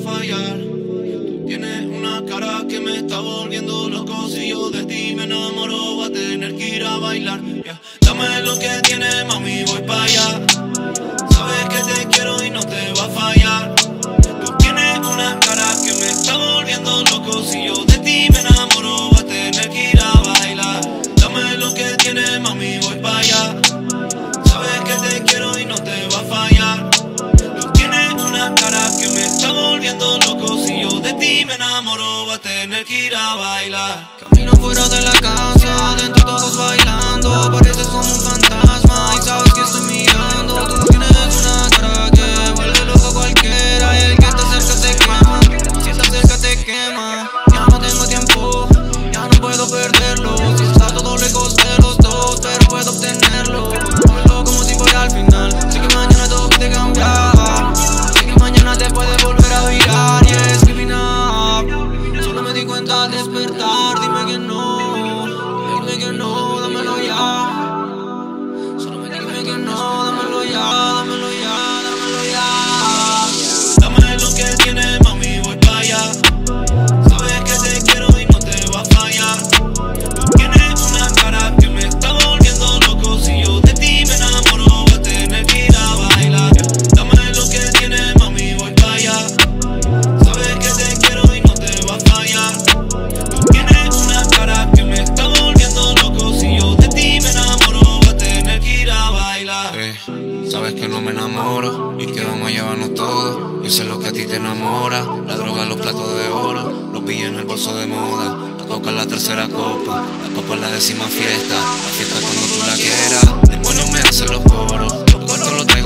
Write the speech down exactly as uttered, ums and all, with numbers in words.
fallar. Tú tienes una cara que me está volviendo loco. Si yo de ti me enamoro, voy a tener que ir a bailar. Yeah. Dame lo que tienes, mami, voy pa' allá. Sabes que te quiero y no te va a fallar. Tú tienes una cara que me está volviendo loco. Si yo de ti me enamoro, voy a tener que ir a bailar. Dame lo que tienes, mami, voy pa' allá. Sabes que te quiero y no te va a fallar. Tú tienes una cara que me está volviendo loco. Si yo de ti me enamoro, voy a tener que ir a bailar. Camino fuera de la casa, dentro todos bailando. Pareces como un fantasma y sabes que estoy mirando. Tú tienes una cara que vuelve loco cualquiera. Y el que está cerca te quema, si estás cerca te quema. Ya no tengo tiempo, ya no puedo perderlo. Si está todo lejos de los dos, pero puedo obtenerlo. Vuelvo como si fuera al final. Sé que mañana todo puede cambiar. Sé que mañana te puede volver a virar. Y es giving up. Solo me di cuenta al despertar. Dime que no, dime que no, dámelo ya. Solo me dime que no, dámelo ya, dámelo ya, dámelo ya. Dame lo que tienes, mami, voy pa' allá. Sabes que te quiero y no te va a fallar. Tú tienes una cara que me está volviendo loco. Si yo de ti me enamoro, voy a tener que ir a bailar. Dame lo que tienes, mami, voy pa' allá. Sabes que te quiero y no te va a fallar. Tú tienes una cara que me está volviendo loco. Si yo de ti me enamoro, voy a tener que ir a bailar. Eh, sabes que no me enamoro y que vamos a llevarnos todo. Yo sé lo que a ti te enamora. La droga, los platos de oro, los pillos en el bolso de moda. La coca es la tercera copa, la copa es la décima fiesta. La fiesta cuando tú la quieras. Demonios me hacen los coros, los coros los traigo